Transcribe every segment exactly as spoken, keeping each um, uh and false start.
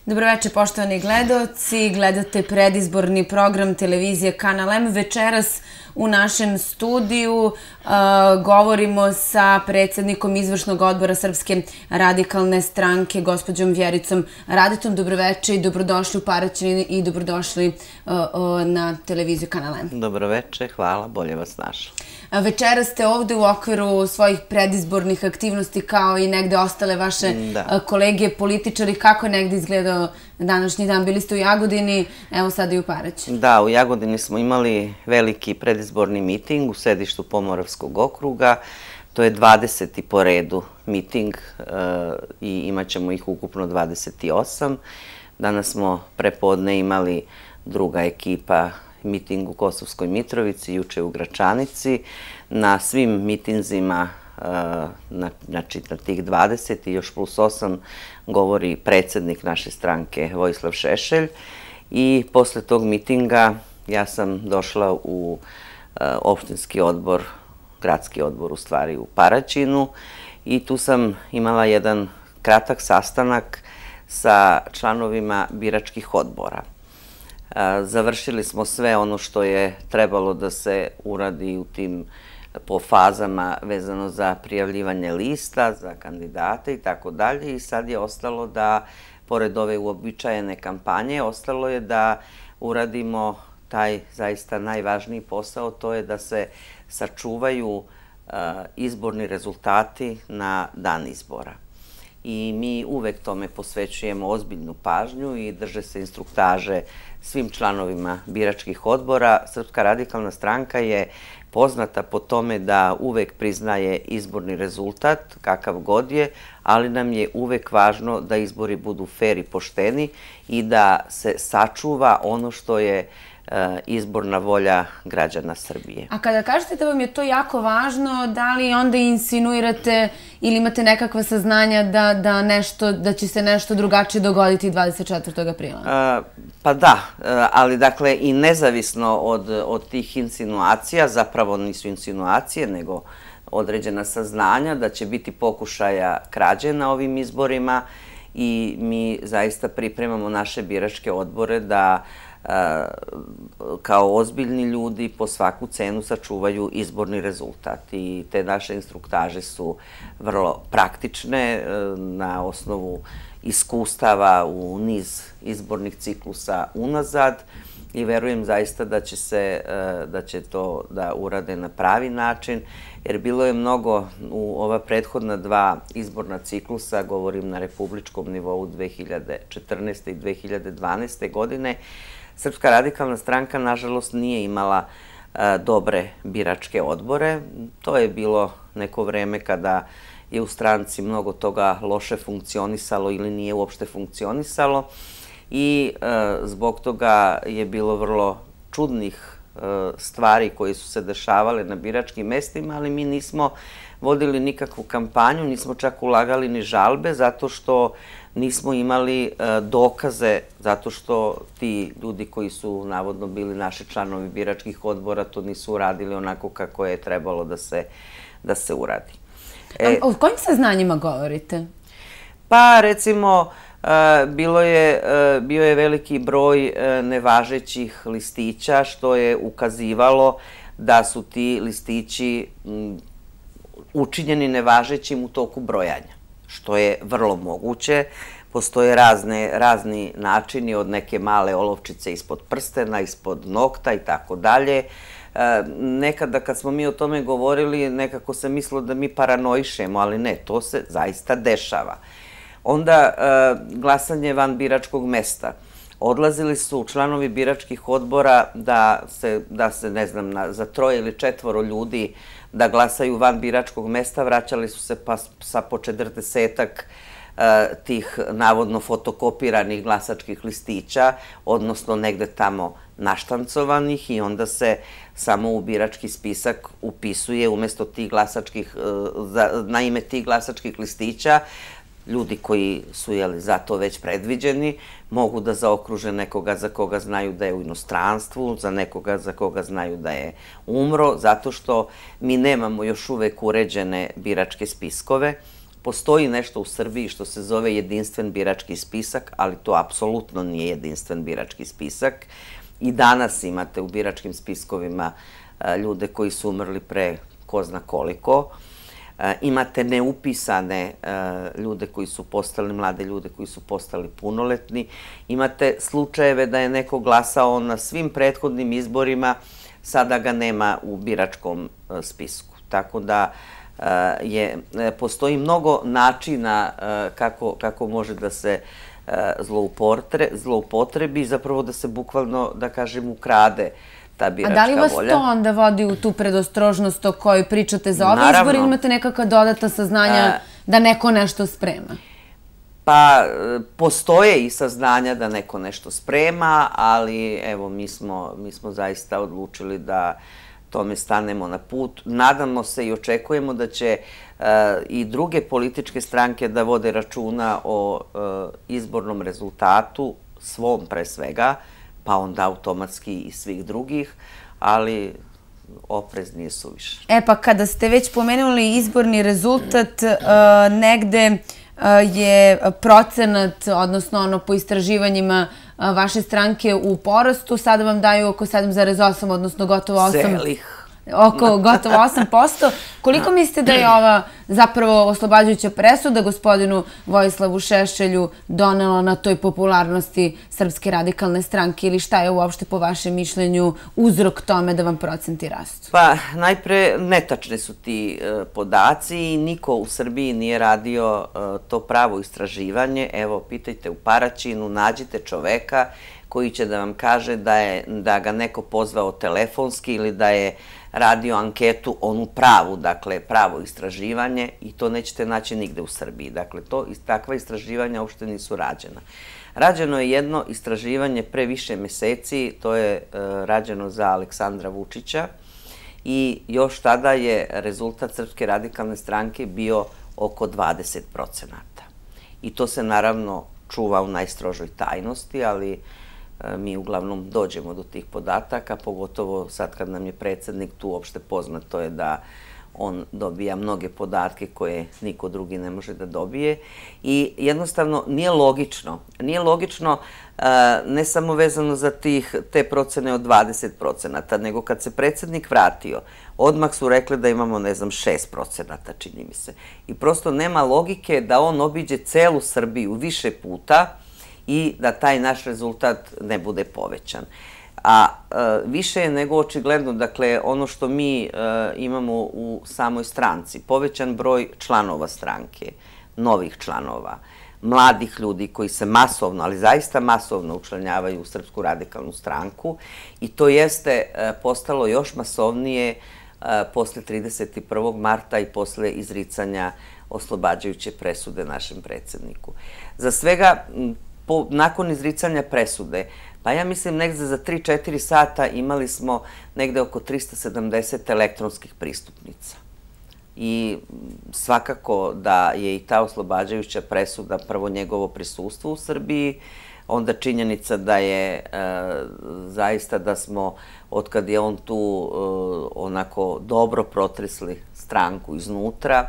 Dobroveče, poštovani gledaoci. Gledate predizborni program televizije Kanal M. Večeras u našem studiju govorimo sa predsednikom izvršnog odbora Srpske radikalne stranke, gospođom Vjericom Radetom. Dobroveče i dobrodošli u Paraćin i dobrodošli na televiziju Kanal M. Dobroveče, hvala, bolje vas našla. Večeras ste ovde u okviru svojih predizbornih aktivnosti kao i negde ostale vaše kolege političari. Kako je negde izgledao današnji dan? Bili ste u Jagodini, evo sada i u Paraćinu. Da, u Jagodini smo imali veliki predizborni miting u sedištu Pomoravskog okruga. To je dvadeseti po redu miting i imat ćemo ih ukupno dvadeset osam. Danas smo prepodne imali druga ekipa miting u Kosovskoj Mitrovici, juče u Gračanici. Na svim mitinzima, znači na tih dvadeset i još plus osam, govori predsednik naše stranke Vojislav Šešelj. I posle tog mitinga ja sam došla u opštinski odbor, gradski odbor u stvari u Paraćinu i tu sam imala jedan kratak sastanak sa članovima biračkih odbora. Završili smo sve ono što je trebalo da se uradi u tim po fazama vezano za prijavljivanje lista, za kandidate i tako dalje. I sad je ostalo da, pored ove uobičajene kampanje, ostalo je da uradimo taj zaista najvažniji posao, to je da se sačuvaju izborni rezultati na dan izbora. I mi uvek tome posvećujemo ozbiljnu pažnju i drže se instruktaže svim članovima biračkih odbora. Srpska radikalna stranka je poznata po tome da uvek priznaje izborni rezultat, kakav god je, ali nam je uvek važno da izbori budu fer i pošteni i da se sačuva ono što je izborna volja građana Srbije. A kada kažete da vam je to jako važno, da li onda insinuirate ili imate nekakva saznanja da će se nešto drugačije dogoditi dvadeset četvrtog aprila? Pa da, ali dakle i nezavisno od tih insinuacija, zapravo nisu insinuacije, nego određena saznanja da će biti pokušaja krađe na ovim izborima i mi zaista pripremamo naše biračke odbore da kao ozbiljni ljudi po svaku cenu sačuvaju izborni rezultat. I te naše instruktaže su vrlo praktične na osnovu iskustava u niz izbornih ciklusa unazad i verujem zaista da će se, da će to da urade na pravi način, jer bilo je mnogo u ova prethodna dva izborna ciklusa, govorim na republičkom nivou dve hiljade četrnaeste. i dve hiljade dvanaeste. godine, Srpska radikalna stranka, nažalost, nije imala dobre biračke odbore. To je bilo neko vreme kada je u stranci mnogo toga loše funkcionisalo ili nije uopšte funkcionisalo i zbog toga je bilo vrlo čudnih stvari koje su se dešavale na biračkim mestima, ali mi nismo vodili nikakvu kampanju, nismo čak ulagali ni žalbe, zato što nismo imali dokaze, zato što ti ljudi koji su navodno bili naši članovi biračkih odbora to nisu uradili onako kako je trebalo da se uradi. O kojim saznanjima govorite? Pa recimo, bio je veliki broj nevažećih listića, što je ukazivalo da su ti listići učinjeni nevažećim u toku brojanja, što je vrlo moguće. Postoje razni načini, od neke male olovčice ispod prstena, ispod nokta i tako dalje. Nekada kad smo mi o tome govorili, nekako se mislilo da mi paranoišemo, ali ne, to se zaista dešava. Onda glasanje van biračkog mesta. Odlazili su članovi biračkih odbora da se, ne znam, za troje ili četvoro ljudi da glasaju van biračkog mesta, vraćali su se sa po četrdesetak tih navodno fotokopiranih glasačkih listića, odnosno negde tamo naštancovanih, i onda se samo u birački spisak upisuje umesto tih glasačkih, na ime tih glasačkih listića, ljudi koji su za to već predviđeni, mogu da zaokruže nekoga za koga znaju da je u inostranstvu, za nekoga za koga znaju da je umro, zato što mi nemamo još uvek uređene biračke spiskove. postoji nešto u Srbiji što se zove jedinstven birački spisak, ali to apsolutno nije jedinstven birački spisak. I danas imate u biračkim spiskovima ljude koji su umrli pre ko zna koliko. Imate neupisane ljude koji su postali, mlade ljude koji su postali punoletni. Imate slučajeve da je neko glasao na svim prethodnim izborima, sada ga nema u biračkom spisku. Tako da je, postoji mnogo načina kako, kako može da se zloupotrebi, zapravo da se bukvalno, da kažem, ukrade ta biračka volja. A da li vas to onda vodi u tu predostrožnost o kojoj pričate za ove izbore ili imate nekakva dodata saznanja da neko nešto sprema? Pa, postoje i saznanja da neko nešto sprema, ali evo, mi smo, mi smo zaista odlučili da tome stanemo na put. Nadamo se i očekujemo da će i druge političke stranke da vode računa o izbornom rezultatu, svom pre svega, pa onda automatski i svih drugih, ali oprez nije suviše. E pa kada ste već pomenuli izborni rezultat, negde je procenat, odnosno ono po istraživanjima vaše stranke u porastu, sada vam daju oko sedam zarez osam, odnosno gotovo osam. Celih. Oko gotovo osam posto. Koliko mislite da je ova zapravo oslobađajuća presuda gospodinu Vojislavu Šešelju donela na toj popularnosti Srpske radikalne stranke ili šta je uopšte po vašem mišljenju uzrok tome da vam procenti rastu? Pa najpre netačni su ti podaci i niko u Srbiji nije radio to pravo istraživanje. Evo, pitajte u Paraćinu, nađite čoveka koji će da vam kaže da ga neko pozvao telefonski ili da je radio anketu, onu pravu, dakle, pravo istraživanje i to nećete naći nigde u Srbiji. Dakle, takva istraživanja uopšte nisu rađena. Rađeno je jedno istraživanje pre više meseci, to je rađeno za Aleksandra Vučića i još tada je rezultat Srpske radikalne stranke bio oko dvadeset procenata. I to se naravno čuva u najstrožoj tajnosti, ali mi uglavnom dođemo do tih podataka, pogotovo sad kad nam je predsjednik tu uopšte poznato je da on dobija mnoge podatke koje niko drugi ne može da dobije i jednostavno nije logično. Nije logično ne samo vezano za te procene od dvadeset procenata, nego kad se predsjednik vratio, odmah su rekli da imamo, ne znam, šest procenata, čini mi se. I prosto nema logike da on obiđe celu Srbiju više puta i da taj naš rezultat ne bude povećan. A više je nego očigledno, dakle, ono što mi imamo u samoj stranci, povećan broj članova stranke, novih članova, mladih ljudi koji se masovno, ali zaista masovno učlanjavaju u Srpsku radikalnu stranku i to jeste postalo još masovnije posle trideset prvog marta i posle izricanja oslobađajuće presude našem predsjedniku. Za svega, nakon izricanja presude, pa ja mislim negde za tri do četiri sata imali smo negde oko trista sedamdeset elektronskih pristupnica. I svakako da je i ta oslobađajuća presuda prvo njegovo prisustvo u Srbiji, onda činjenica da je zaista da smo, otkad je on tu onako dobro protresli stranku iznutra,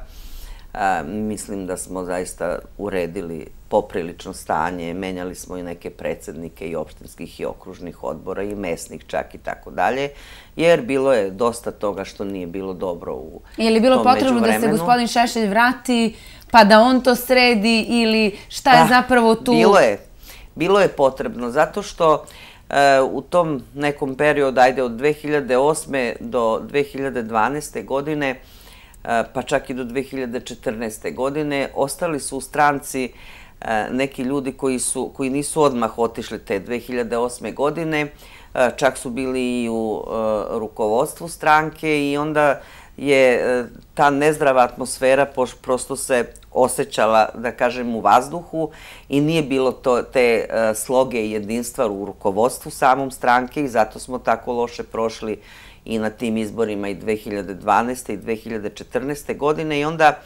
mislim da smo zaista uredili poprilično stanje, menjali smo i neke predsjednike i opštinskih i okružnih odbora i mesnih čak i tako dalje, jer bilo je dosta toga što nije bilo dobro u tom međuvremenu. Je li bilo potrebno da se gospodin Šešelj vrati pa da on to sredi ili šta je zapravo tu? Bilo je. Bilo je potrebno, zato što u tom nekom periodu, ajde od dve hiljade osme do dve hiljade dvanaeste godine, pa čak i do dve hiljade četrnaeste godine, ostali su u stranci neki ljudi koji nisu odmah otišli te dve hiljade osme godine, čak su bili i u rukovodstvu stranke i onda je ta nezdrava atmosfera prosto se osjećala, da kažem, u vazduhu i nije bilo te sloge i jedinstva u rukovodstvu samom stranke i zato smo tako loše prošli i na tim izborima i dve hiljade dvanaeste i dve hiljade četrnaeste godine i onda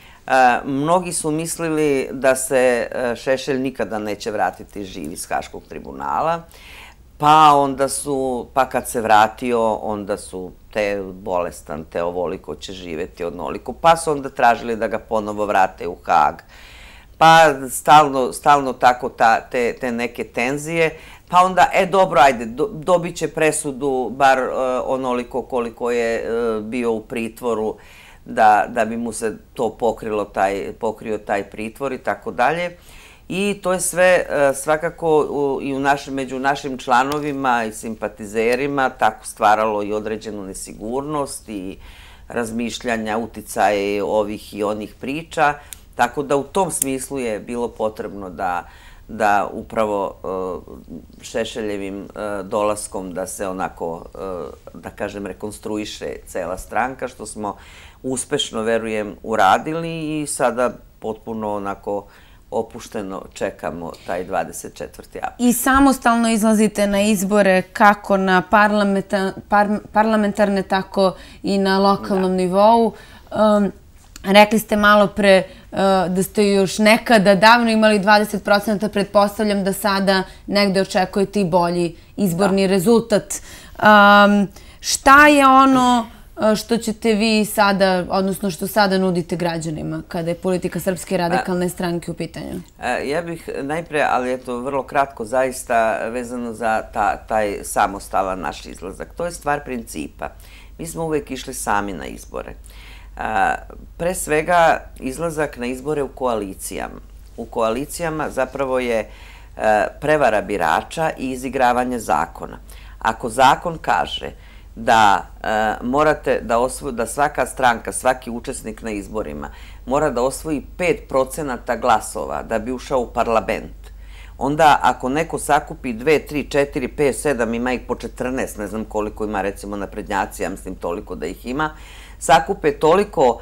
mnogi su mislili da se Šešelj nikada neće vratiti živ iz Haškog tribunala. Pa onda su, pa kad se vratio, onda su te bolestan, te ovoliko će živeti, onoliko. Pa su onda tražili da ga ponovo vrate u Hag. Pa stalno, stalno tako ta, te, te neke tenzije. Pa onda, e dobro, ajde, do, dobit će presudu bar uh, onoliko koliko je uh, bio u pritvoru, da, da bi mu se to pokrilo taj, pokrio taj pritvor i tako dalje. I to je sve uh, svakako u, i u naš, među našim članovima i simpatizerima tako stvaralo i određenu nesigurnost i razmišljanja, uticaje ovih i onih priča. Tako da u tom smislu je bilo potrebno da da upravo Šešeljevim dolaskom da se onako, da kažem, rekonstruiše cela stranka, što smo uspešno, verujem, uradili i sada potpuno onako opušteno čekamo taj dvadeset četvrti april. I samostalno izlazite na izbore kako na parlamentarne, tako i na lokalnom nivou. Rekli ste malo pre da ste još nekada davno imali dvadeset procenata, pretpostavljam da sada negde očekujete i bolji izborni rezultat. Šta je ono što ćete vi sada, odnosno što sada nudite građanima kada je politika Srpske radikalne stranke u pitanju? Ja bih najpre, ali eto vrlo kratko, zaista vezano za taj samostalan naš izlazak. To je stvar principa. Mi smo uvek išli sami na izbore. Pre svega, izlazak na izbore u koalicijama. U koalicijama zapravo je prevara birača i izigravanje zakona. Ako zakon kaže da morate da osvoji, da svaka stranka, svaki učesnik na izborima mora da osvoji pet procenata glasova da bi ušao u parlament, onda ako neko sakupi dve, tri, četiri, pet, sedam, ima ih po četrnaest, ne znam koliko ima recimo naprednjaci, ja mislim toliko da ih ima, sakupe toliko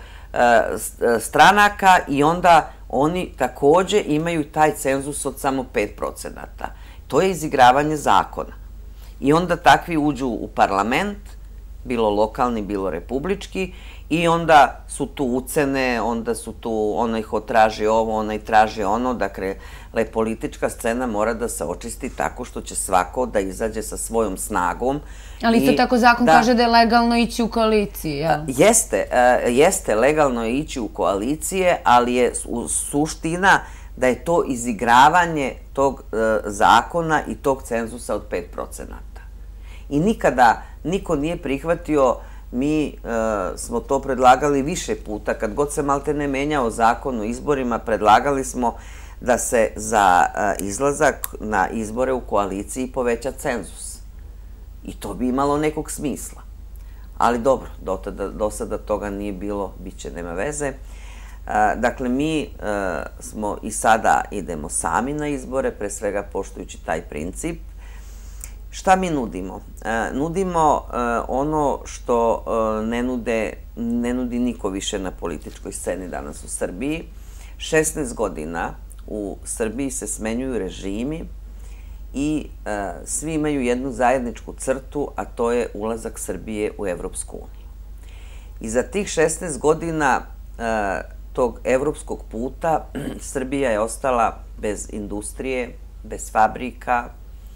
stranaka i onda oni takođe imaju taj cenzus od samo pet procenata. To je izigravanje zakona. I onda takvi uđu u parlament, bilo lokalni, bilo republički, i onda su tu ucene, onda su tu, onaj ko traži ovo, onaj traži ono, dakle, politička scena mora da se očisti tako što će svako da izađe sa svojom snagom. Ali isto tako zakon kaže da je legalno ići u koaliciji, jel? Jeste, jeste legalno ići u koalicije, ali je suština da je to izigravanje tog zakona i tog cenzusa od pet procenata. I nikada niko nije prihvatio, mi smo to predlagali više puta, kad god se malte ne menjao zakon o izborima, predlagali smo da se za izlazak na izbore u koaliciji poveća cenzus. I to bi imalo nekog smisla. Ali dobro, do sada toga nije bilo, bit će, nema veze. Dakle, mi smo i sada idemo sami na izbore, pre svega poštujući taj princip. Šta mi nudimo? Nudimo ono što ne nudi niko više na političkoj sceni danas u Srbiji. šesnaest godina u Srbiji se smenjuju režimi i svi imaju jednu zajedničku crtu, a to je ulazak Srbije u Evropsku uniju. I za tih šesnaest godina tog evropskog puta Srbija je ostala bez industrije, bez fabrika,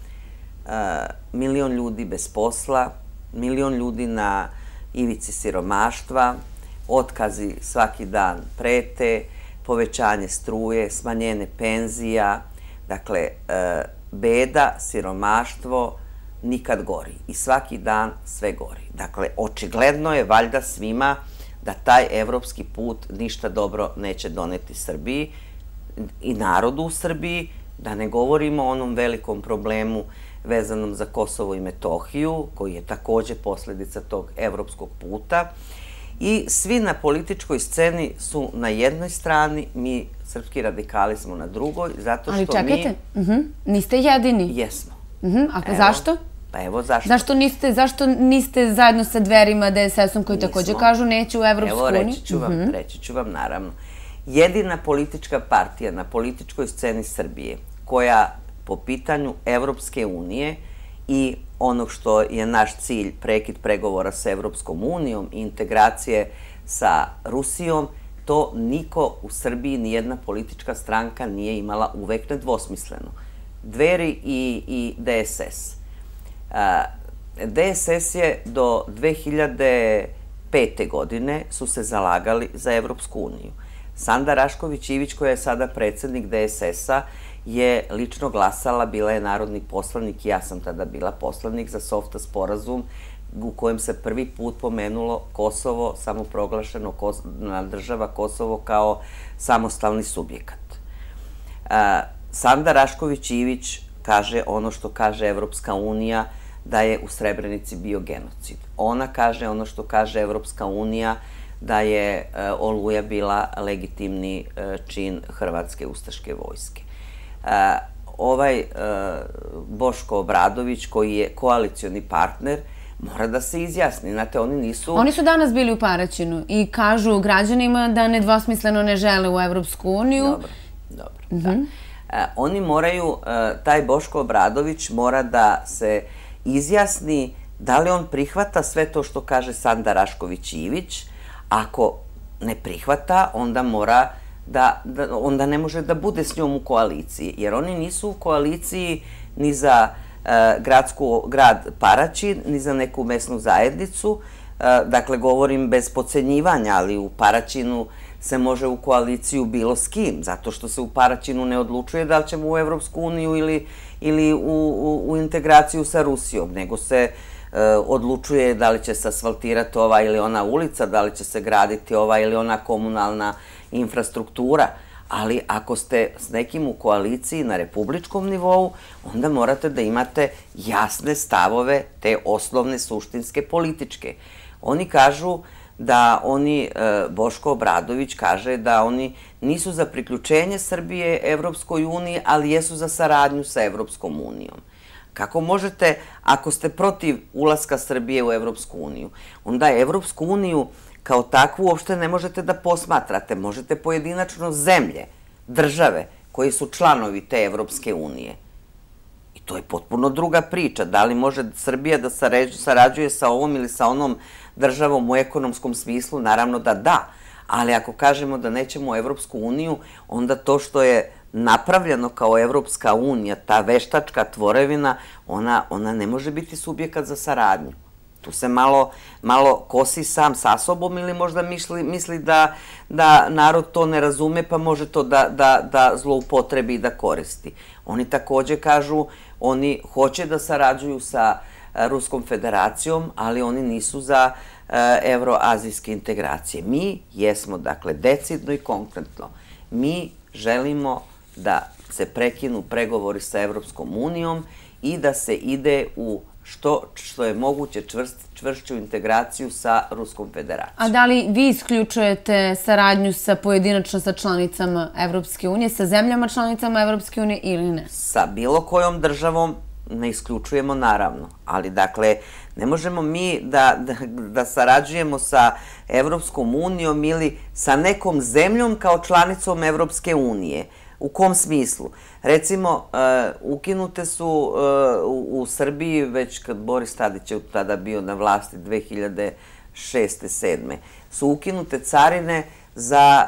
milion ljudi bez posla, milion ljudi na ivici siromaštva, otkazi svaki dan prete, povećanje struje, smanjenje penzija, dakle, beda, siromaštvo, nikad gori. I svaki dan sve gori. Dakle, očigledno je valjda svima da taj evropski put ništa dobro neće doneti Srbiji i narodu u Srbiji, da ne govorimo o onom velikom problemu vezanom za Kosovo i Metohiju, koji je takođe posledica tog evropskog puta. I svi na političkoj sceni su na jednoj strani, mi, srpski radikali, smo na drugoj, zato što mi... Ali čekajte, niste jedini. Jesmo. A zašto? Pa evo zašto. Zašto niste zajedno sa Dverima, D S S-om, koji takođe kažu neće u Evropsku uniju? Evo, reći ću vam, reći ću vam, naravno. Jedina politička partija na političkoj sceni Srbije koja po pitanju Evropske unije i onog što je naš cilj, prekid pregovora sa Evropskom unijom i integracije sa Rusijom, to niko u Srbiji, nijedna politička stranka nije imala uvek nedvosmisleno. Dveri i D S S. D S S je do dve hiljade pete. godine su se zalagali za Evropsku uniju. Sanda Rašković Ivić, koja je sada predsednik D S S-a, je lično glasala, bila je narodni poslanik i ja sam tada bila poslanik za SOFTA sporazum u kojem se prvi put pomenulo Kosovo, samoproglašeno država Kosovo kao samostalni subjekat. Sanda Rašković Ivić kaže ono što kaže Evropska unija, da je u Srebrenici bio genocid. Ona kaže ono što kaže Evropska unija, da je Oluja bila legitimni čin Hrvatske ustaške vojske. Ovaj Boško Obradović, koji je koalicioni partner, mora da se izjasni. Znate, oni nisu... Oni su danas bili u Paraćinu i kažu građanima da nedvosmisleno ne žele u Evropsku uniju. Dobro, dobro, da. Oni moraju, taj Boško Obradović mora da se izjasni da li on prihvata sve to što kaže Sanda Rašković Ivić. Ako ne prihvata, onda mora da, onda ne može da bude s njom u koaliciji, jer oni nisu u koaliciji ni za gradsku, grad Paraćin, ni za neku mesnu zajednicu. Dakle, govorim bez podcenjivanja, ali u Paraćinu se može u koaliciju bilo s kim, zato što se u Paraćinu ne odlučuje da li ćemo u Evropsku uniju ili, ili u, u, u integraciju sa Rusijom, nego se odlučuje da li će se asfaltirati ova ili ona ulica, da li će se graditi ova ili ona komunalna infrastruktura. Ali ako ste s nekim u koaliciji na republičkom nivou, onda morate da imate jasne stavove, te osnovne, suštinske, političke. Oni kažu da oni, Boško Obradović kaže da oni nisu za priključenje Srbije Evropskoj uniji, ali jesu za saradnju sa Evropskom unijom. Kako možete, ako ste protiv ulaska Srbije u Evropsku uniju, onda Evropsku uniju kao takvu uopšte ne možete da posmatrate. Možete pojedinačno zemlje, države koji su članovi te Evropske unije. I to je potpuno druga priča. Da li može Srbija da sarađuje sa ovom ili sa onom državom u ekonomskom smislu? Naravno da da. Ali ako kažemo da nećemo u Evropsku uniju, onda to što je napravljeno kao Evropska unija, ta veštačka tvorevina, ona, ona ne može biti subjekat za saradnju. Tu se malo, malo kosi sam sa sobom ili možda misli, misli da, da narod to ne razume pa može to da, da, da zloupotrebi i da koristi. Oni takođe kažu, oni hoće da sarađuju sa Ruskom federacijom, ali oni nisu za evroazijske integracije. Mi jesmo, dakle, decidno i konkretno. Mi želimo da se prekinu pregovori sa Evropskom unijom i da se ide u što, što je moguće čvršću integraciju sa Ruskom federacijom. A da li vi isključujete saradnju sa pojedinačno sa članicama Evropske unije, sa zemljama članicama Evropske unije ili ne? Sa bilo kojom državom ne isključujemo, naravno. Ali, dakle, ne možemo mi da, da, da sarađujemo sa Evropskom unijom ili sa nekom zemljom kao članicom Evropske unije. U kom smislu? Recimo, ukinute su u Srbiji, već kad Boris Tadić je tada bio na vlasti dve hiljade šeste sedme, su ukinute carine za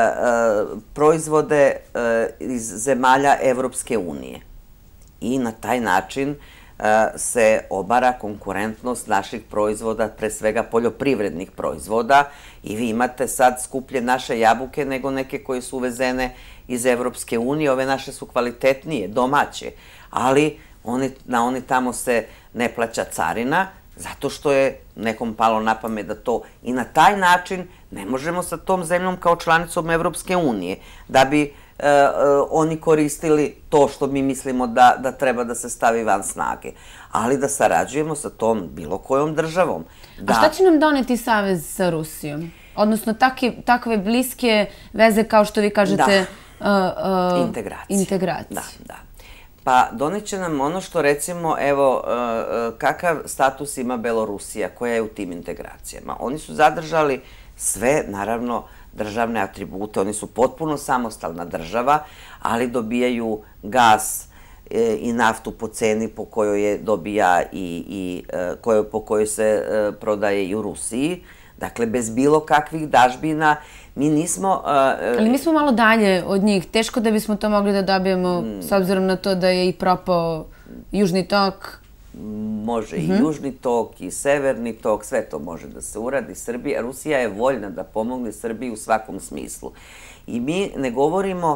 proizvode iz zemalja Evropske unije. I na taj način se obara konkurentnost naših proizvoda, pre svega poljoprivrednih proizvoda, i vi imate sad skuplje naše jabuke nego neke koje su uvezene iz Evropske unije. Ove naše su kvalitetnije, domaće, ali na oni tamo se ne plaća carina, zato što je nekom palo na pamet da to, i na taj način ne možemo sa tom zemljom kao članicom Evropske unije, da bi oni koristili to što mi mislimo da treba da se stavi van snage, ali da sarađujemo sa tom bilo kojom državom. A šta će nam doneti savez sa Rusijom? Odnosno takve bliske veze kao što vi kažete integracije. Da, da. Pa doneće nam ono što, recimo, evo, kakav status ima Belorusija koja je u tim integracijama. Oni su zadržali sve, naravno, državne atribute, oni su potpuno samostalna država, ali dobijaju gas i naftu po ceni po kojoj je dobija i po kojoj se prodaje i u Rusiji. Dakle, bez bilo kakvih dažbina, mi nismo... Ali mi smo malo dalje od njih. Teško da bismo to mogli da dobijemo, s obzirom na to da je i propao Južni tok. može i južni tok i severni tok, sve to može da se uradi. Srbija, Rusija je voljna da pomogne Srbiji u svakom smislu. I mi ne govorimo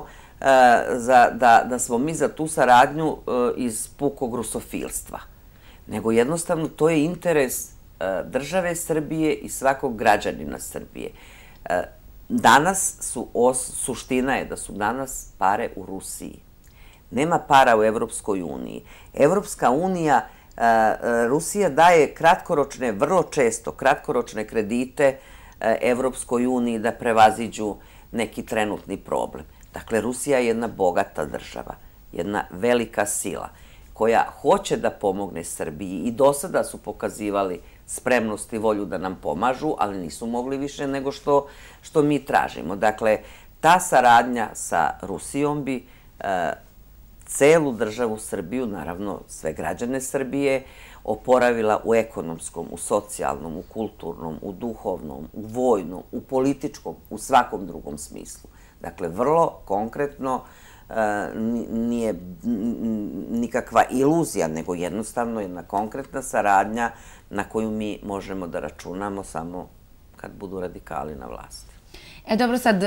da smo mi za tu saradnju iz pukog rusofilstva, nego jednostavno to je interes države Srbije i svakog građanina Srbije. Danas su, suština je da su danas pare u Rusiji. Nema para u Evropskoj uniji. Evropska unija, Rusija daje kratkoročne, vrlo često kratkoročne kredite Evropskoj uniji da prevaziđu neki trenutni problem. Dakle, Rusija je jedna bogata država, jedna velika sila koja hoće da pomogne Srbiji i do sada su pokazivali spremnost i volju da nam pomažu, ali nisu mogli više nego što mi tražimo. Dakle, ta saradnja sa Rusijom bi celu državu Srbiju, naravno sve građane Srbije, oporavila u ekonomskom, u socijalnom, u kulturnom, u duhovnom, u vojnom, u političkom, u svakom drugom smislu. Dakle, vrlo konkretno, nije nikakva iluzija, nego jednostavno jedna konkretna saradnja na koju mi možemo da računamo samo kad budu radikali na vlasti. E, dobro, sad,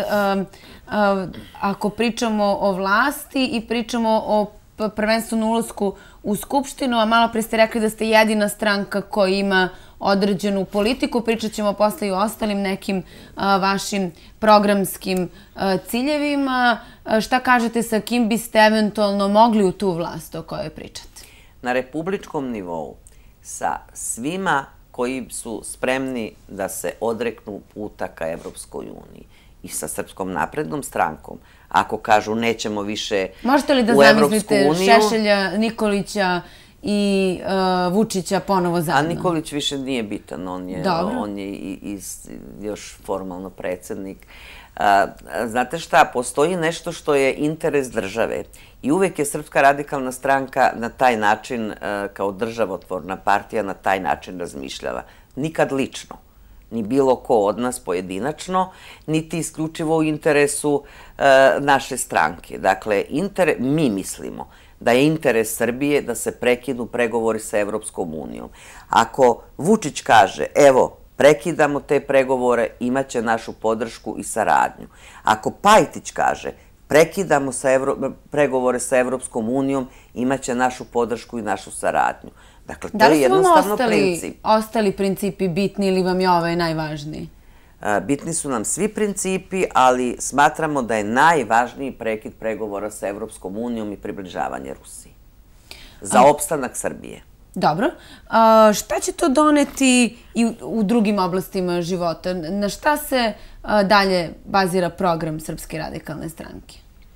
ako pričamo o vlasti i pričamo o prvenstveno ulasku u Skupštinu, a malo pre ste rekli da ste jedina stranka koja ima određenu politiku, pričat ćemo posle i o ostalim nekim vašim programskim ciljevima. Šta kažete, sa kim biste eventualno mogli u tu vlast o kojoj pričate? Na republičkom nivou sa svima koji su spremni da se odreknu puta ka Evropskoj uniji i sa Srpskom naprednom strankom, ako kažu nećemo više u Evropsku uniju... Možete li da zamislite Šešelja, Nikolića i Vučića ponovo zajedno? A Nikolić više nije bitan, on je još formalno predsjednik. Znate šta, postoji nešto što je interes države i uvek je Srpska radikalna stranka na taj način, kao državotvorna partija, na taj način razmišljala. Nikad lično, ni bilo ko od nas pojedinačno, niti isključivo u interesu naše stranke. Dakle, mi mislimo da je interes Srbije da se prekinu pregovori sa Evropskom unijom. Ako Vučić kaže, evo, prekidamo te pregovore, imaće našu podršku i saradnju. Ako Pajtić kaže, prekidamo pregovore sa Evropskom unijom, imaće našu podršku i našu saradnju. Dakle, to je jednostavno princip. Da li su vam ostali principi bitni ili vam je ovaj najvažniji? Bitni su nam svi principi, ali smatramo da je najvažniji prekid pregovora sa Evropskom unijom i približavanje Rusiji. Za opstanak Srbije. Dobro. Šta će to doneti i u drugim oblastima života? Na šta se dalje bazira program Srpske radikalne stranke?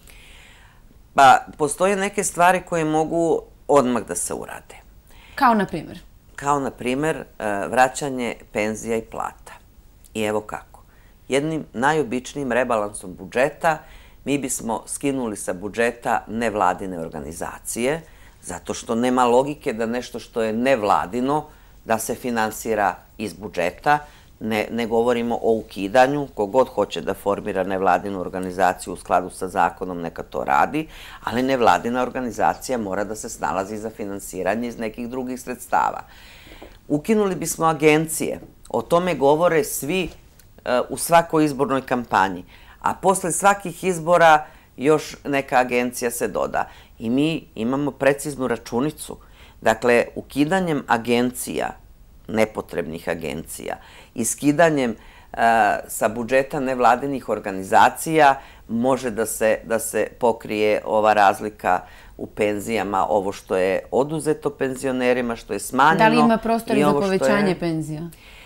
Pa, postoje neke stvari koje mogu odmah da se urade. Kao na primjer? Kao na primjer vraćanje penzija i plata. I evo kako. Jednim najobičnijim rebalansom budžeta mi bismo skinuli sa budžeta nevladine organizacije, zato što nema logike da nešto što je nevladino da se finansira iz budžeta. Ne govorimo o ukidanju, kogod hoće da formira nevladinu organizaciju u skladu sa zakonom, neka to radi, ali nevladina organizacija mora da se snalazi za finansiranje iz nekih drugih sredstava. Ukinuli bismo agencije, o tome govore svi u svakoj izbornoj kampanji, a posle svakih izbora još neka agencija se doda. I mi imamo preciznu računicu. Dakle, ukidanjem agencija, nepotrebnih agencija, i skidanjem sa budžeta nevladinih organizacija može da se pokrije ova razlika u penzijama, ovo što je oduzeto penzionerima, što je smanjeno. Da li ima prostor za povećanje penzija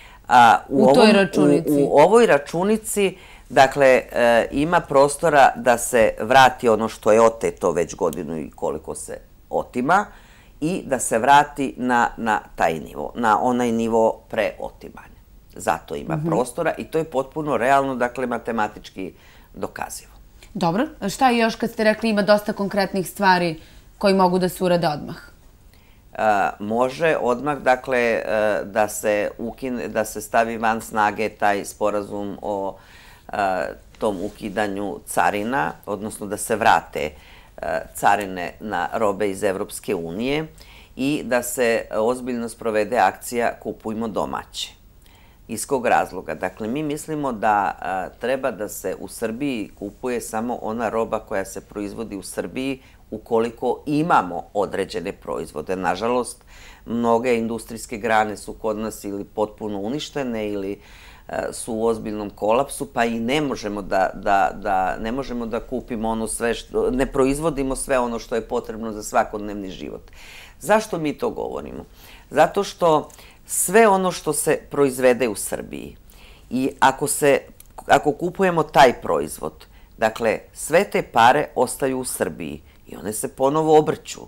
u toj računici? U ovoj računici, dakle, ima prostora da se vrati ono što je oteto već godinu i koliko se otima i da se vrati na taj nivo, na onaj nivo pre otimanja. Zato ima prostora i to je potpuno realno, dakle, matematički dokazivo. Dobro. Šta je još kad ste rekli ima dosta konkretnih stvari koji mogu da se urade odmah? Može odmah, dakle, da se stavi van snage taj sporazum o tom ukidanju carina, odnosno da se vrate carine na robe iz Evropske unije i da se ozbiljno sprovede akcija Kupujmo domaće. Iz kog razloga? Dakle, mi mislimo da treba da se u Srbiji kupuje samo ona roba koja se proizvodi u Srbiji ukoliko imamo određene proizvode. Nažalost, mnoge industrijske grane su kod nas ili potpuno uništene ili su u ozbiljnom kolapsu, pa i ne možemo da, da, da, ne možemo da kupimo ono sve što, ne proizvodimo sve ono što je potrebno za svakodnevni život. Zašto mi to govorimo? Zato što sve ono što se proizvede u Srbiji i ako se, ako kupujemo taj proizvod, dakle, sve te pare ostaju u Srbiji i one se ponovo obrću.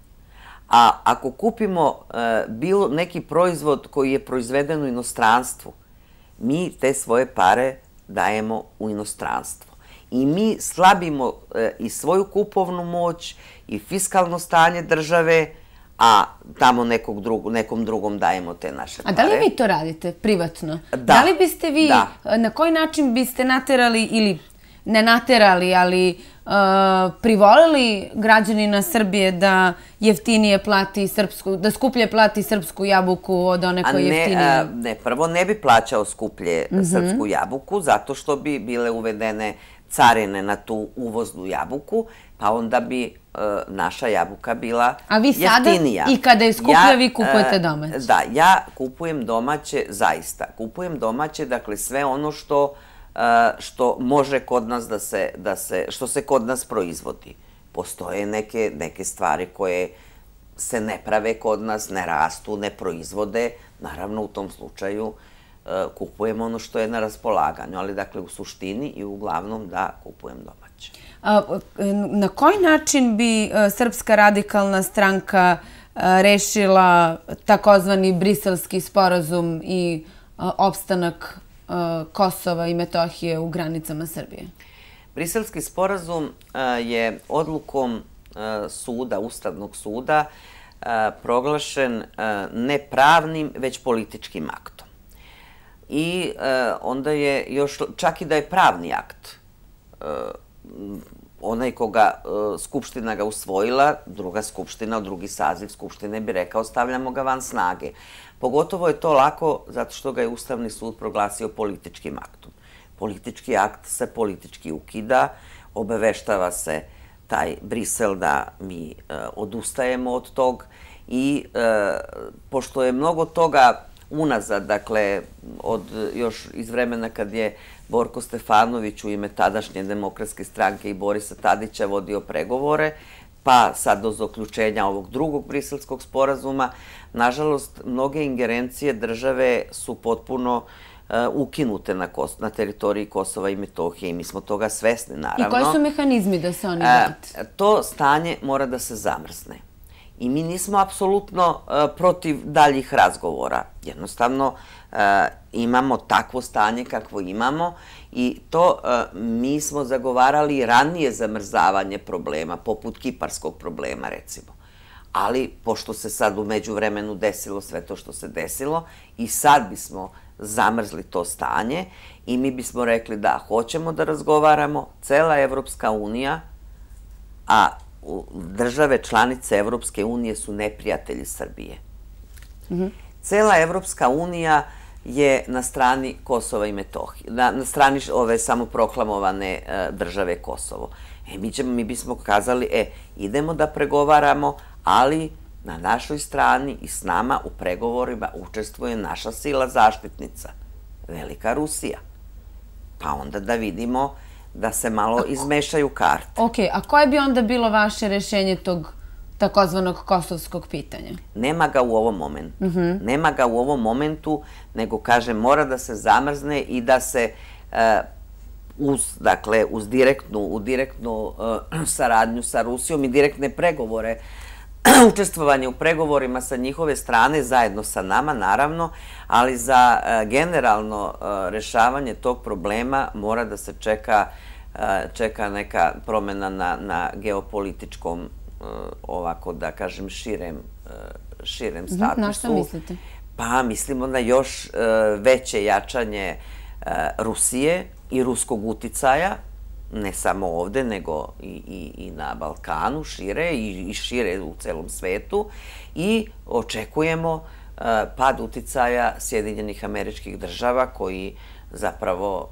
A ako kupimo bilo neki proizvod koji je proizveden u inostranstvu, mi te svoje pare dajemo u inostranstvo. I mi slabimo i svoju kupovnu moć i fiskalno stanje države, a tamo nekom drugom dajemo te naše pare. A da li vi to radite privatno? Da li biste vi, na koji način biste naterali ili ne naterali, ali privolili građanina Srbije da jeftinije plati srpsku, da skuplje plati srpsku jabuku od one koje je jeftinije? Ne, prvo ne bi plaćao skuplje srpsku jabuku, zato što bi bile uvedene carine na tu uvoznu jabuku, pa onda bi naša jabuka bila jeftinija. A vi sada i kada je skuplja, vi kupujete domaće? Da, ja kupujem domaće, zaista. Kupujem domaće, dakle sve ono što što može kod nas da se, da se, što se kod nas proizvodi. Postoje neke, neke stvari koje se ne prave kod nas, ne rastu, ne proizvode. Naravno, u tom slučaju kupujemo ono što je na raspolaganju, ali dakle u suštini i uglavnom da kupujem domaće. Na koji način bi Srpska radikalna stranka rešila takozvani briselski sporazum i opstanak Kosova i Metohije u granicama Srbije? Briselski sporazum je odlukom suda, Ustavnog suda, proglašen ne pravnim, već političkim aktom. I onda je još, čak i da je pravni akt, onaj koga Skupština ga usvojila, druga Skupština, drugi saziv Skupštine bi rekao stavljamo ga van snage. Pogotovo je to lako zato što ga je Ustavni sud proglasio političkim aktom. Politički akt se politički ukida, obaveštava se taj Brisel da mi odustajemo od tog i pošto je mnogo toga unazad, dakle, od još iz vremena kad je Borko Stefanović u ime tadašnje Demokratske stranke i Borisa Tadića vodio pregovore, pa sad do zaključenja ovog drugog briselskog sporazuma, nažalost, mnoge ingerencije države su potpuno ukinute na teritoriji Kosova i Metohije i mi smo toga svesni, naravno. I koji su mehanizmi da se oni vrate? To stanje mora da se zamrzne. I mi nismo apsolutno protiv daljih razgovora. Jednostavno, imamo takvo stanje kakvo imamo i to mi smo zagovarali ranije zamrzavanje problema, poput kiparskog problema, recimo. Ali, pošto se sad u međuvremenu desilo sve to što se desilo, i sad bismo zamrzli to stanje i mi bismo rekli da hoćemo da razgovaramo, cela Evropska unija, a države članice Evropske unije su neprijatelji Srbije. Cela Evropska unija je na strani Kosova i Metohije, na strani ove samoproklamovane države Kosovo. Mi bismo kazali, e, idemo da pregovaramo, ali na našoj strani i s nama u pregovorima učestvuje naša sila zaštitnica, Velika Rusija. Pa onda da vidimo da se malo izmešaju karte. Ok, a koje bi onda bilo vaše rešenje tog takozvanog kosovskog pitanja? Nema ga u ovom momentu. Nema ga u ovom momentu, nego, kažem, mora da se zamrzne i da se uz, dakle, uz direktnu saradnju sa Rusijom i direktne pregovore, učestvovanje u pregovorima sa njihove strane, zajedno sa nama, naravno, ali za generalno rešavanje tog problema mora da se čeka čeka neka promena na geopolitičkom, ovako da kažem, širem statusu. Na što mislite? Pa mislimo na još veće jačanje Rusije i ruskog uticaja ne samo ovde, nego i na Balkanu, šire i šire u celom svetu i očekujemo pad uticaja Sjedinjenih Američkih Država koji zapravo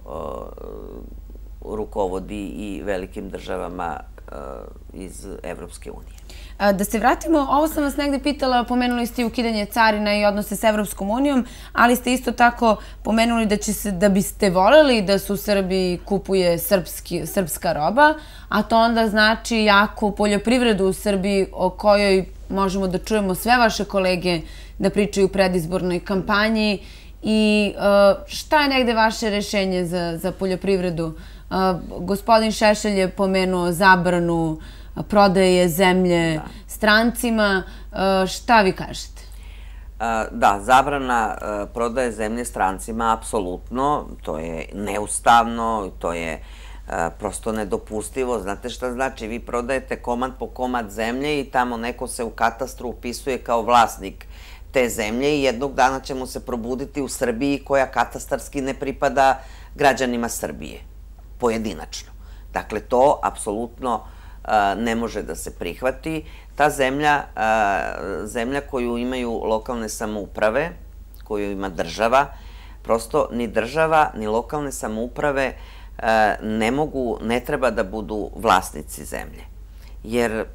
rukovodi i velikim državama iz Evropske unije. Da se vratimo, ovo sam vas negde pitala, pomenuli ste i ukidanje carina i odnose s Evropskom unijom, ali ste isto tako pomenuli da biste voljeli da se u Srbiji kupuje srpska roba, a to onda znači jaku poljoprivredu u Srbiji o kojoj možemo da čujemo sve vaše kolege da pričaju u predizbornoj kampanji. I šta je negde vaše rešenje za poljoprivredu? Gospodin Šešelj je pomenuo zabranu prodaje zemlje strancima. Šta vi kažete? Da, zabrana prodaje zemlje strancima, apsolutno. To je neustavno, to je prosto nedopustivo. Znate šta znači? Vi prodajete komad po komad zemlje i tamo neko se u katastru upisuje kao vlasnik te zemlje i jednog dana ćemo se probuditi u Srbiji koja katastarski ne pripada građanima Srbije, pojedinačno. Dakle, to apsolutno ne može da se prihvati. Ta zemlja, zemlja koju imaju lokalne samouprave, koju ima država, prosto ni država, ni lokalne samouprave ne mogu, ne treba da budu vlasnici zemlje. Jer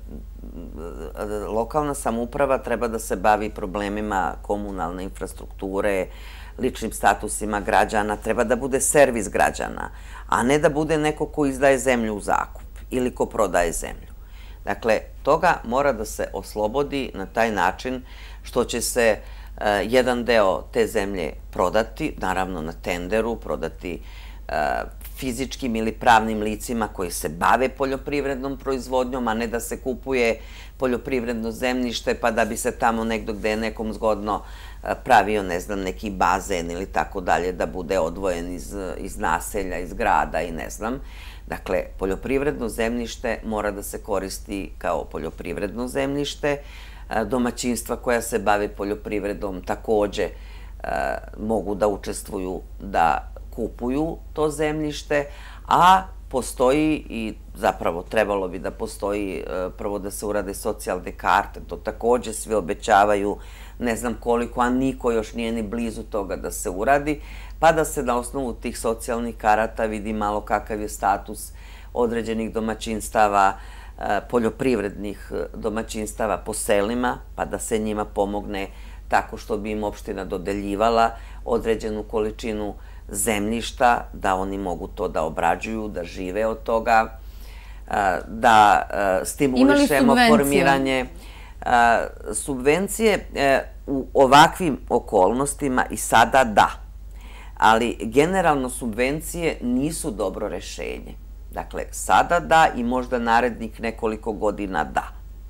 lokalna samouprava treba da se bavi problemima komunalne infrastrukture, ličnim statusima građana, treba da bude servis građana, a ne da bude neko ko izdaje zemlju u zakup ili ko prodaje zemlju. Dakle, toga mora da se oslobodi na taj način što će se jedan deo te zemlje prodati, naravno na tenderu, prodati fizičkim ili pravnim licima koji se bave poljoprivrednom proizvodnjom, a ne da se kupuje poljoprivredno zemljište pa da bi se tamo nekdo gde je nekom zgodno pravio, ne znam, neki bazen ili tako dalje, da bude odvojen iz naselja, iz grada i ne znam. Dakle, poljoprivredno zemljište mora da se koristi kao poljoprivredno zemljište. Domaćinstva koja se bave poljoprivredom takođe mogu da učestvuju da kupuju to zemljište, a postoji i zapravo trebalo bi da postoji prvo da se urade socijalne karte, to takođe svi obećavaju ne znam koliko, a niko još nije ni blizu toga da se uradi, pa da se na osnovu tih socijalnih karata vidi malo kakav je status određenih domaćinstava, poljoprivrednih domaćinstava po selima, pa da se njima pomogne tako što bi im opština dodeljivala određenu količinu zemljišta, da oni mogu to da obrađuju, da žive od toga, da stimulišemo formiranje subvencije. U ovakvim okolnostima i sada da, ali generalno subvencije nisu dobro rešenje. Dakle, sada da i možda narednih nekoliko godina da.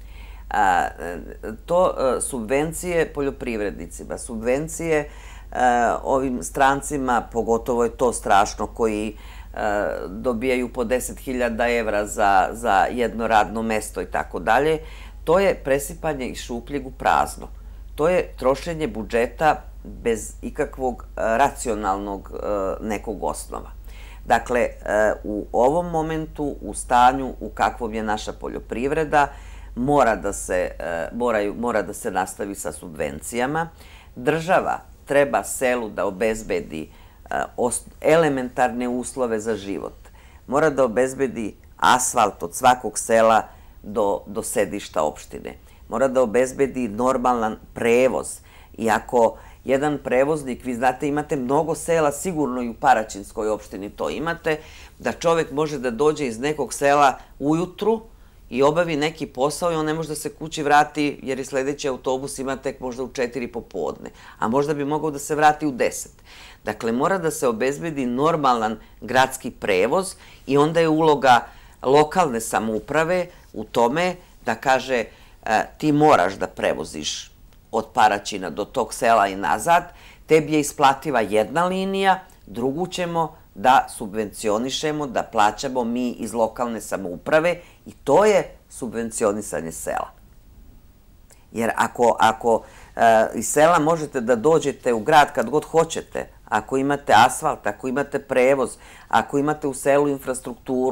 To subvencije poljoprivrednicima, subvencije ovim strancima, pogotovo je to strašno, koji dobijaju po deset hiljada evra za jedno radno mesto i tako dalje, to je presipanje iz šupljeg u prazno. To je trošenje budžeta bez ikakvog racionalnog nekog osnova. Dakle, u ovom momentu, u stanju u kakvom je naša poljoprivreda, mora da se nastavi sa subvencijama. Država treba selu da obezbedi elementarne uslove za život. Mora da obezbedi asfalt od svakog sela do sedišta opštine. Mora da obezbedi normalan prevoz. I ako jedan prevoznik, vi znate, imate mnogo sela, sigurno i u Paraćinskoj opštini to imate, da čovek može da dođe iz nekog sela ujutru i obavi neki posao i on ne može da se kući vrati jer i sledeći autobus ima tek možda u četiri popodne, a možda bi mogao da se vrati u deset. Dakle, mora da se obezbedi normalan gradski prevoz i onda je uloga lokalne samouprave u tome da kaže ti moraš da prevoziš od Paraćina do tog sela i nazad, tebi je isplativa jedna linija, drugu ćemo da subvencionišemo, da plaćamo mi iz lokalne samouprave i to je subvencionisanje sela. Jer ako iz sela možete da dođete u grad kad god hoćete, ako imate asfalt, ako imate prevoz, ako imate u selu infrastrukturu,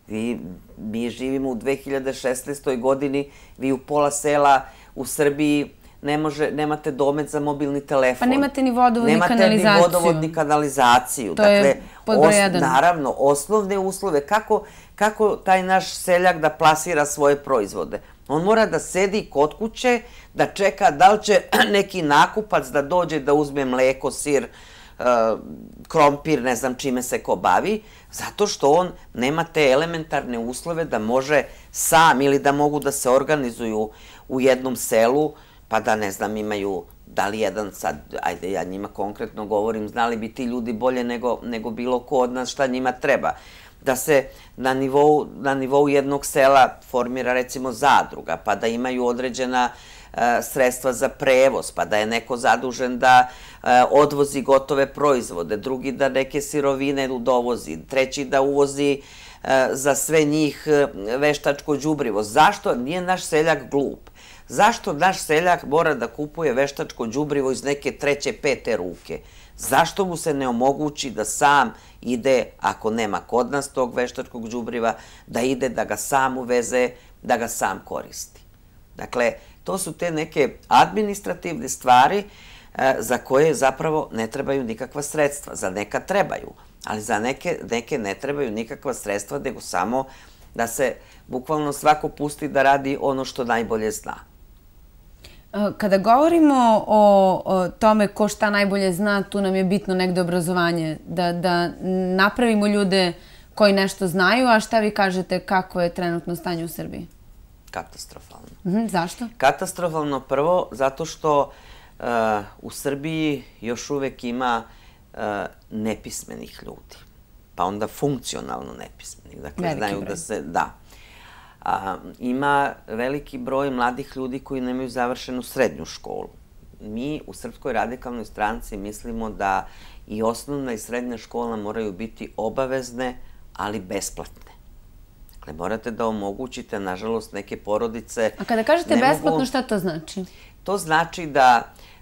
Mi živimo u dve hiljade šesnaestoj godini, vi u pola sela u Srbiji nemate domet za mobilni telefon. Pa nemate ni vodovod ni kanalizaciju. Nemate ni vodovod ni kanalizaciju. To je pod broj jedan. Naravno, osnovne uslove. Kako taj naš seljak da plasira svoje proizvode? On mora da sedi kod kuće, da čeka da li će neki nakupac da dođe da uzme mleko, sir, krompir, ne znam čime se ko bavi, zato što on nema te elementarne uslove da može sam ili da mogu da se organizuju u jednom selu, pa da, ne znam, imaju, da li jedan sad, ajde ja njima konkretno govorim, znali bi ti ljudi bolje nego bilo ko od nas šta njima treba. Da se na nivou jednog sela formira recimo zadruga, pa da imaju određena sredstva za prevoz, pa da je neko zadužen da odvozi gotove proizvode, drugi da neke sirovine dovozi, treći da uvozi za sve njih veštačko đubrivo. Zašto nije naš seljak glup? Zašto naš seljak mora da kupuje veštačko đubrivo iz neke treće, pete ruke? Zašto mu se ne omogući da sam ide, ako nema kod nas tog veštačkog đubriva, da ide da ga sam uveze, da ga sam koristi? Dakle, to su te neke administrativne stvari za koje zapravo ne trebaju nikakva sredstva. Za neka trebaju, ali za neke ne trebaju nikakva sredstva, nego samo da se bukvalno svako pusti da radi ono što najbolje zna. Kada govorimo o tome ko šta najbolje zna, tu nam je bitno negde obrazovanje, da napravimo ljude koji nešto znaju, a šta vi kažete kako je trenutno stanje u Srbiji? Katastrofalno. Zašto? Katastrofalno prvo zato što u Srbiji još uvek ima nepismenih ljudi, pa onda funkcionalno nepismenih. Dakle, znaju da se, da. Ima veliki broj mladih ljudi koji nemaju završenu srednju školu. Mi u Srpskoj radikalnoj stranci mislimo da i osnovna i srednja škola moraju biti obavezne, ali besplatne. Dakle, morate da omogućite, nažalost, neke porodice... A kada kažete besplatno, šta to znači? To znači da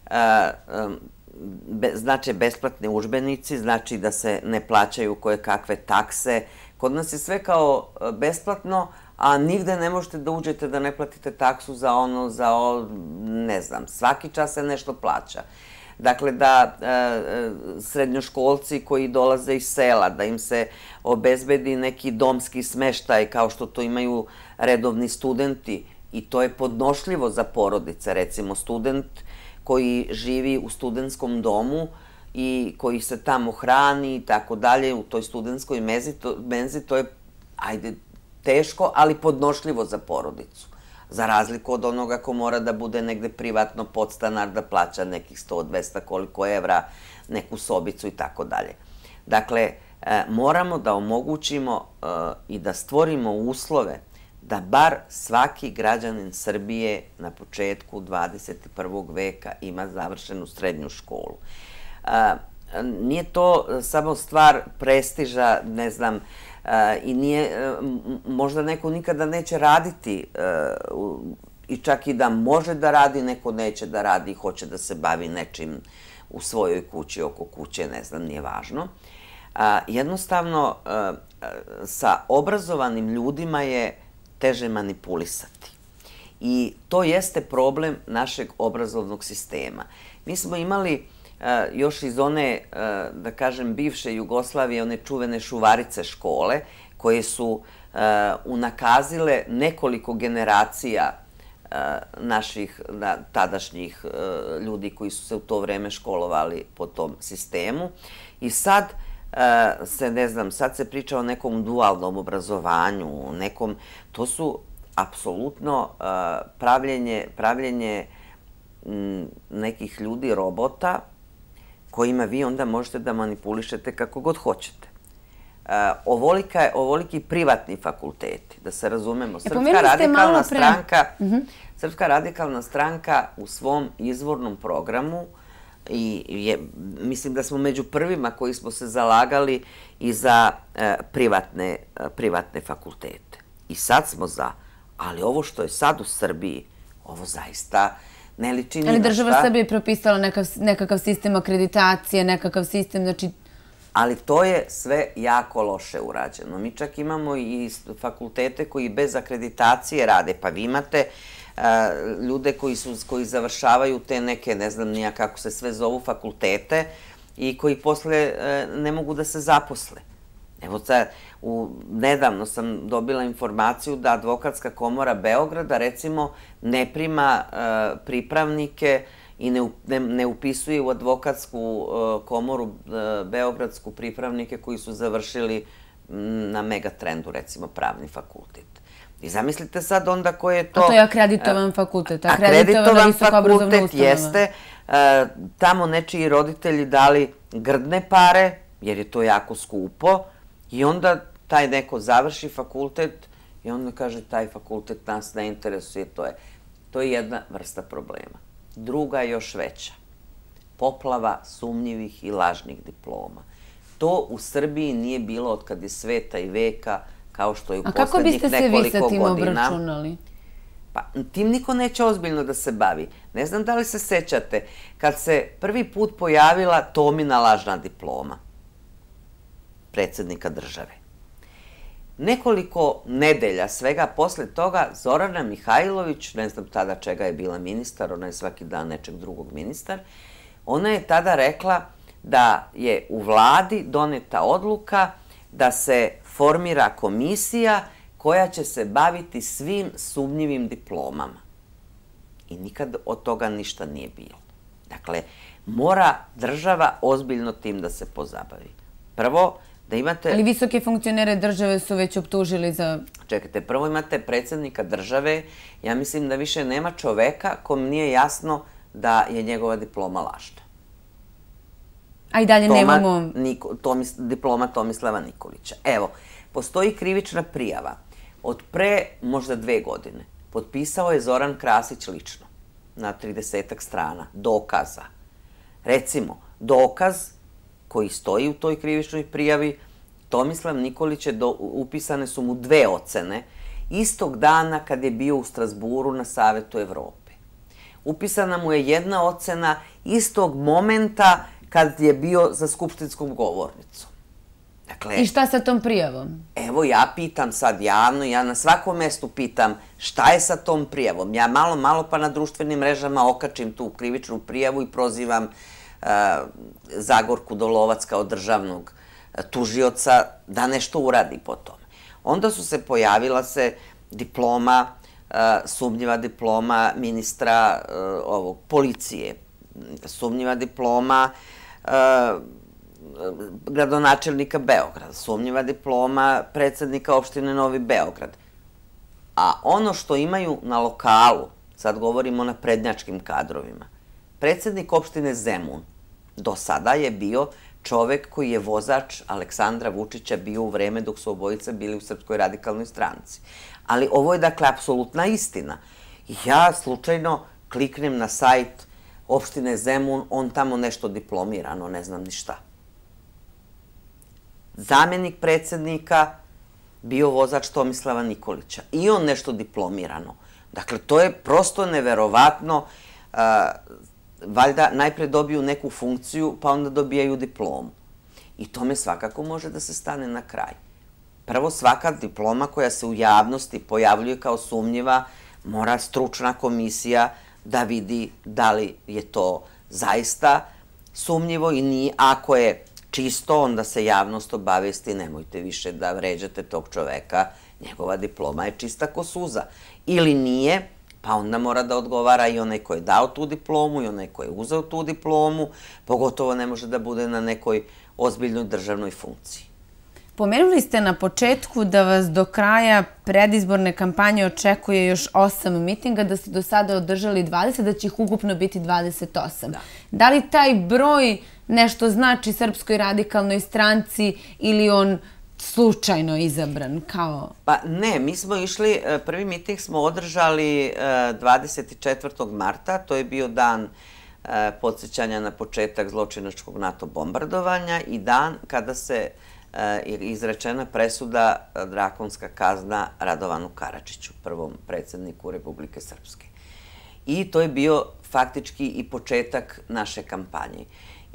znači besplatni udžbenici, znači da se ne plaćaju koje kakve takse. Kod nas je sve kao besplatno, a nigde ne možete da uđete da ne platite taksu za ono, za ne znam, svaki čas se nešto plaća. Dakle, da srednjoškolci koji dolaze iz sela, da im se obezbedi neki domski smeštaj kao što to imaju redovni studenti i to je podnošljivo za porodice. Recimo, student koji živi u studentskom domu i koji se tamo hrani i tako dalje u toj studentskoj menzi, to je, ajde, teško, ali podnošljivo za porodicu. Za razliku od onoga ko mora da bude negde privatno podstanar, da plaća nekih sto do dvesta koliko evra, neku sobicu i tako dalje. Dakle, moramo da omogućimo i da stvorimo uslove da bar svaki građanin Srbije na početku dvadeset prvog veka ima završenu srednju školu. Nije to samo stvar prestiža, ne znam, i nije, možda neko nikada neće raditi i čak i da može da radi, neko neće da radi i hoće da se bavi nečim u svojoj kući, oko kuće, ne znam, nije važno. Jednostavno, sa obrazovanim ljudima je teže manipulisati. I to jeste problem našeg obrazovnog sistema. Mi smo imali još iz one, da kažem, bivše Jugoslavije, one čuvene šuvarice škole, koje su unakazile nekoliko generacija naših tadašnjih ljudi koji su se u to vreme školovali po tom sistemu. I sad se, ne znam, sad se priča o nekom dualnom obrazovanju, nekom, to su apsolutno pravljenje nekih ljudi, robota, kojima vi onda možete da manipulišete kako god hoćete. Ovoliki privatni fakulteti, da se razumemo, Srpska radikalna stranka, Srpska radikalna stranka u svom izvornom programu, i mislim da smo među prvima koji smo se zalagali i za privatne fakultete. I sad smo za, ali ovo što je sad u Srbiji, ovo zaista ne liči ni na šta. Ali država Srbije je propisala nekakav sistem akreditacije, nekakav sistem, znači, Ali to je sve jako loše urađeno. Mi čak imamo i fakultete koji bez akreditacije rade, pa vi imate ljude koji završavaju te neke, ne znam nija kako se sve zovu, fakultete i koji posle ne mogu da se zaposle. Evo sad, nedavno sam dobila informaciju da Advokatska komora Beograda, recimo, ne prima pripravnike i ne upisuje u Advokatsku komoru Beogradsku pripravnike koji su završili na Megatrendu, recimo, pravni fakultet. I zamislite sad onda ko je to... A to je akreditovan fakultet, akreditovan fakultet jeste. Tamo nečiji roditelji dali grdne pare, jer je to jako skupo, i onda taj neko završi fakultet i onda kaže taj fakultet nas ne interesuje, to je. To je jedna vrsta problema. Druga je još veća. Poplava sumnjivih i lažnih diploma. To u Srbiji nije bilo od kad je sveta i veka, kao što je u poslednjih nekoliko godina. A kako biste se vi sa tim obračunali? Pa, tim niko neće ozbiljno da se bavi. Ne znam da li se sećate, kad se prvi put pojavila Tomina lažna diploma predsjednika države. Nekoliko nedelja svega posle toga Zorana Mihajlović, ne znam tada čega je bila ministar, ona je svaki dan nečeg drugog ministar, ona je tada rekla da je u vladi doneta odluka da se formira komisija koja će se baviti svim sumnjivim diplomama. I nikad od toga ništa nije bilo. Dakle, mora država ozbiljno tim da se pozabavi. Prvo, da imate... Ali visoke funkcionere države su već optužili za... Čekajte, prvo imate predsjednika države, ja mislim da više nema čoveka kom nije jasno da je njegova diploma lažna. A i dalje nemamo... Diploma Tomislava Nikolića. Evo, postoji krivična prijava. Od pre možda dve godine potpisao je Zoran Krasić lično na tridesetak strana dokaza. Recimo, dokaz koji stoji u toj krivičnoj prijavi, Tomislav Nikolić je upisane su mu dve ocene istog dana kad je bio u Strasburu na Savetu Evrope. Upisana mu je jedna ocena istog momenta kad je bio za skupštinskom govornicom. I šta sa tom prijavom? Evo, ja pitam sad javno, ja na svakom mestu pitam šta je sa tom prijavom. Ja malo, malo pa na društvenim mrežama okačim tu krivičnu prijavu i prozivam Zagorku Dolovac kao državnog tužioca da nešto uradi po tome. Onda su se pojavila se diploma, sumnjiva diploma ministra policije, sumnjiva diploma gradonačelnika Beograda, sumnjiva diploma predsjednika opštine Novi Beograd. A ono što imaju na lokalu, sad govorimo na prednjačkim kadrovima, predsjednik opštine Zemun do sada je bio čovek koji je vozač Aleksandra Vučića bio u vreme dok su obojica bili u Srpskoj radikalnoj stranci. Ali ovo je dakle apsolutna istina. Ja slučajno kliknem na sajt opštine Zemun, on tamo nešto diplomirano, ne znam ni šta. Zamenik predsjednika bio vozač Tomislava Nikolića i on nešto diplomirano. Dakle, to je prosto neverovatno. Valjda najpre dobiju neku funkciju, pa onda dobijaju diplomu. I tome svakako može da se stane na kraj. Prvo, svaka diploma koja se u javnosti pojavljuje kao sumnjiva, mora stručna komisija da vidi da li je to zaista sumnjivo i nije. Ako je čisto, onda se javnost obavesti, nemojte više da vređate tog čoveka, njegova diploma je čista ko suza. Ili nije, pa onda mora da odgovara i onaj ko je dao tu diplomu i onaj ko je uzeo tu diplomu, pogotovo ne može da bude na nekoj ozbiljnoj državnoj funkciji. Pomenuli ste na početku da vas do kraja predizborne kampanje očekuje još osam mitinga, da ste do sada održali dvadeset, da će ih ukupno biti dvadeset osam. Da li taj broj nešto znači Srpskoj radikalnoj stranci ili on slučajno izabran kao... Pa ne, mi smo išli, prvi miting smo održali dvadeset četvrtog marta, to je bio dan podsjećanja na početak zločinačkog NATO bombardovanja i dan kada se izrečena presuda, drakonska kazna Radovanu Karadžiću, prvom predsjedniku Republike Srpske. I to je bio faktički i početak naše kampanje.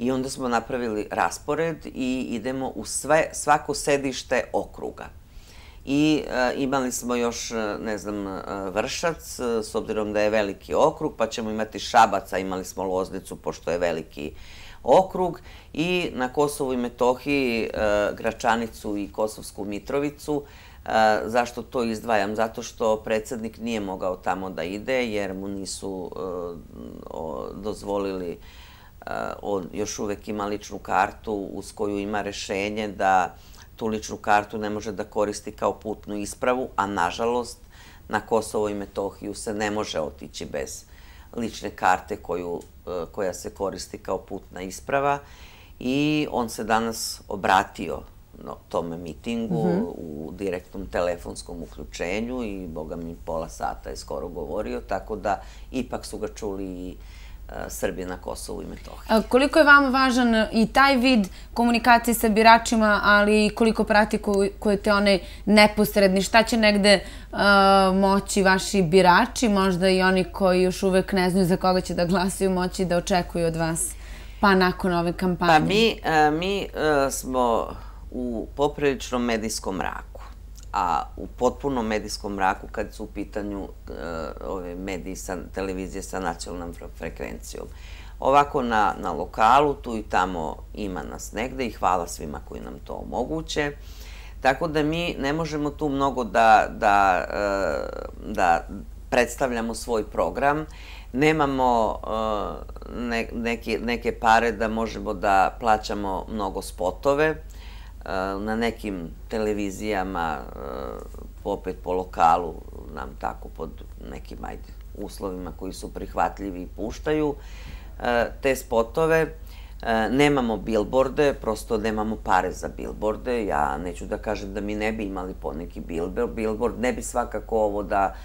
I onda smo napravili raspored i idemo u sve, svako sedište okruga. I imali smo još, ne znam, Vršac, s obzirom da je veliki okrug, pa ćemo imati Šabac, a imali smo Loznicu, pošto je veliki okrug, i na Kosovu i Metohiji Gračanicu i Kosovsku Mitrovicu. Zašto to izdvajam? Zato što predsednik nije mogao tamo da ide, jer mu nisu dozvolili, on još uvek ima ličnu kartu uz koju ima rešenje da tu ličnu kartu ne može da koristi kao putnu ispravu, a nažalost na Kosovo i Metohiju se ne može otići bez lične karte koja se koristi kao putna isprava. I on se danas obratio tome mitingu u direktnom telefonskom uključenju i, boga mi, pola sata je skoro govorio, tako da ipak su ga čuli i Srbi na Kosovu i Metohiji. Koliko je vama važan i taj vid komunikacije sa biračima, ali i koliko pratikujete onaj neposredni? Šta će negde moći vaši birači, možda i oni koji još uvek ne znaju za koga će da glasaju, moći da očekuju od vas, pa nakon ove kampanje? Pa mi smo u popriličnom medijskom mraku, a u potpunom medijskom mraku kad su u pitanju ove mediji, televizije sa nacionalnom frekvencijom. Ovako na lokalu, tu i tamo ima nas negde i hvala svima koji nam to omoguće. Tako da mi ne možemo tu mnogo da predstavljamo svoj program. Nemamo neke pare da možemo da plaćamo mnogo spotove. Na nekim televizijama, opet po lokalu, nam tako pod nekim uslovima koji su prihvatljivi i puštaju te spotove. Nemamo bilborde, prosto nemamo pare za bilborde. Ja neću da kažem da mi ne bi imali poneki bilbord. Ne bi svakako ovo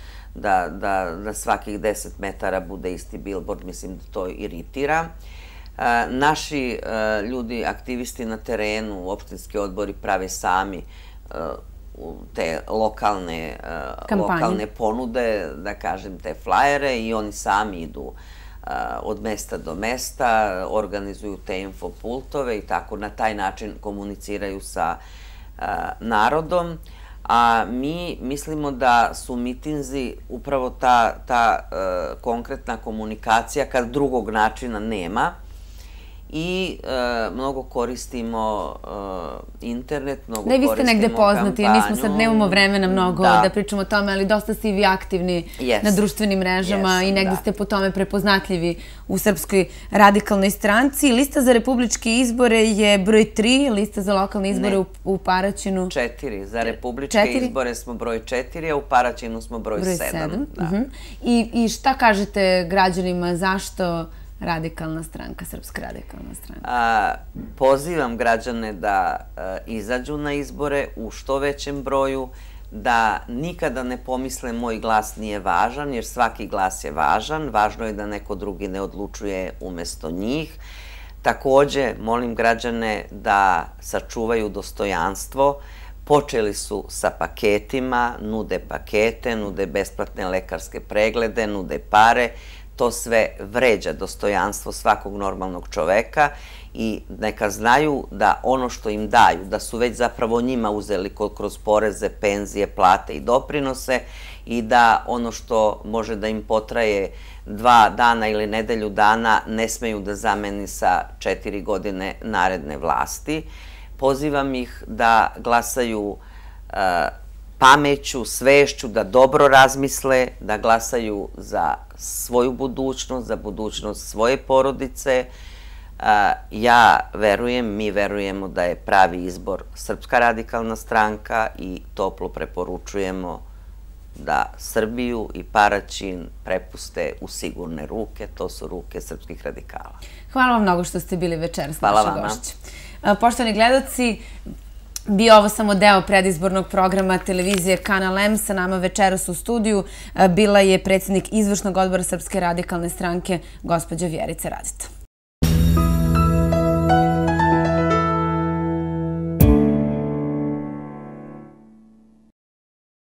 da svakih deset metara bude isti bilbord. Mislim da to iritira. Naši ljudi, aktivisti na terenu, opštinski odbori prave sami te lokalne ponude, da kažem, te flajere, i oni sami idu od mesta do mesta, organizuju te infopultove i tako na taj način komuniciraju sa narodom. A mi mislimo da su mitinzi upravo ta konkretna komunikacija kad drugog načina nema. I mnogo koristimo internet, mnogo koristimo kampanju. Ne, vi ste negde poznati, mi smo sad, nemamo vremena mnogo da pričamo o tome, ali dosta ste i vi aktivni na društvenim mrežama i negde ste po tome prepoznatljivi u Srpskoj radikalnoj stranci. Lista za republičke izbore je broj tri, lista za lokalne izbore u Paraćinu... Četiri. Za republičke izbore smo broj četiri, a u Paraćinu smo broj sedam. I šta kažete građanima, zašto radikalna stranka, Srpska radikalna stranka? Pozivam građane da izađu na izbore u što većem broju, da nikada ne pomisle moj glas nije važan, jer svaki glas je važan. Važno je da neko drugi ne odlučuje umesto njih. Takođe, molim građane da sačuvaju dostojanstvo. Počeli su sa paketima, nude pakete, nude besplatne lekarske preglede, nude pare. To sve vređa dostojanstvo svakog normalnog čoveka i neka znaju da ono što im daju, da su već zapravo njima uzeli kroz poreze, penzije, plate i doprinose, i da ono što može da im potraje dva dana ili nedelju dana ne smeju da zameni sa četiri godine naredne vlasti. Pozivam ih da glasaju pameću, svešću, da dobro razmisle, da glasaju za svoju budućnost, za budućnost svoje porodice. Ja verujem, mi verujemo da je pravi izbor Srpska radikalna stranka i toplo preporučujemo da Srbiju i Paraćin prepuste u sigurne ruke. To su ruke srpskih radikala. Hvala vam mnogo što ste bili večeras naša gošća. Poštovani gledaoci, bio ovo samo deo predizbornog programa televizije Kanal M. Sa nama večeras u studiju bila je predsjednik izvršnog odbora Srpske radikalne stranke, gospođa Vjerica Radeta.